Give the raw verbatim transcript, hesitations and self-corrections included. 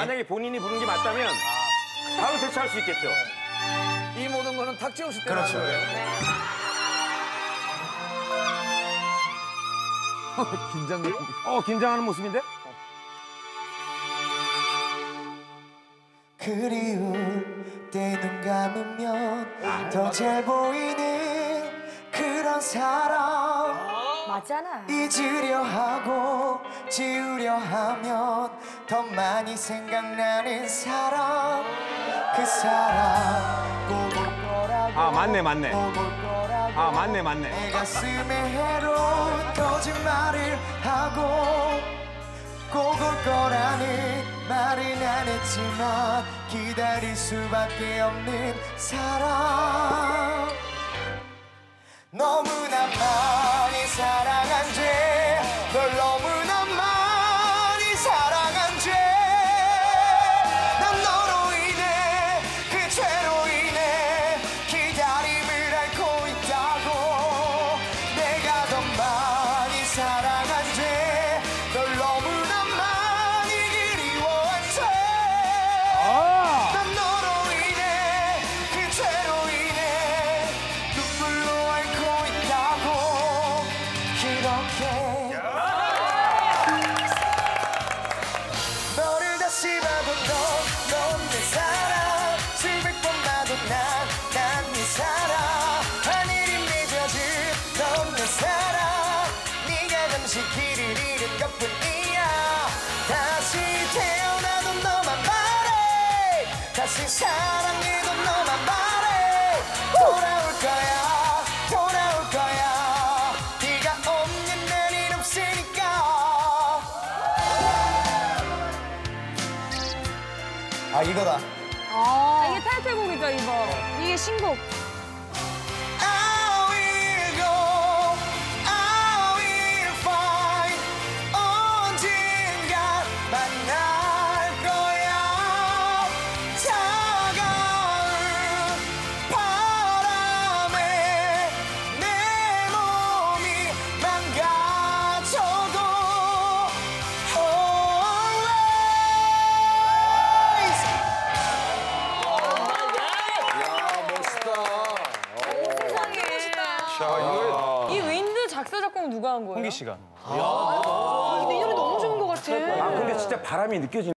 만약에 본인이 부른 게 맞다면 바로 대처할 수 있겠죠. 이 모든 거는 탁재훈 씨 때문에 그렇죠. 하는 거예요. 긴장. 어 긴장하는 모습인데? 그리울 때 눈 감으면 더 잘 보이는 그런 사람 맞잖아. 잊으려 하고 지우려 하면 더 많이 생각나는 사람 그 사람 꼭 올 거라고 아 맞네 맞네. 꼭 올 거라고 아 맞네 맞네. 내 가슴에 해로운 거짓말을 하고 꼭 올 거라는 말은 안 했지만 기다릴 수밖에 없는 사람 너무나 많이 사랑한 죄 널 너무나 많이 사랑한 죄 난 너로 인해 그 죄로 인해 기다림을 앓고 있다고 내가 더 많이 사랑한 죄 널 너무나 많이 그리워한 죄 난 너로 인해 그 죄로 인해 눈물로 앓고 있다고 이렇게 너를 다시 봐도 넌 내 사랑 수백 번 봐도 난난 네 사랑 하늘이 맺어준 넌 내 사랑 네가 잠시 길을 잃은 것뿐이야 다시 태어나도 너만 말해 다시 사랑해도 너만 말해 돌아올 거야 돌아올 거야 네가 없는 날이 없으니까 아 이거다 아, 이게 타이틀곡이죠, 이거. 이게 신곡. I will go, I will find 언젠가 만날 거야 차가운 바람에 내 몸이 망가져도 이 윈드 작사, 작곡 누가 한 거예요? 홍기 씨가. 아, 근데 이 노래 너무 좋은 것 같아. 아 근데 진짜 바람이 느껴지네.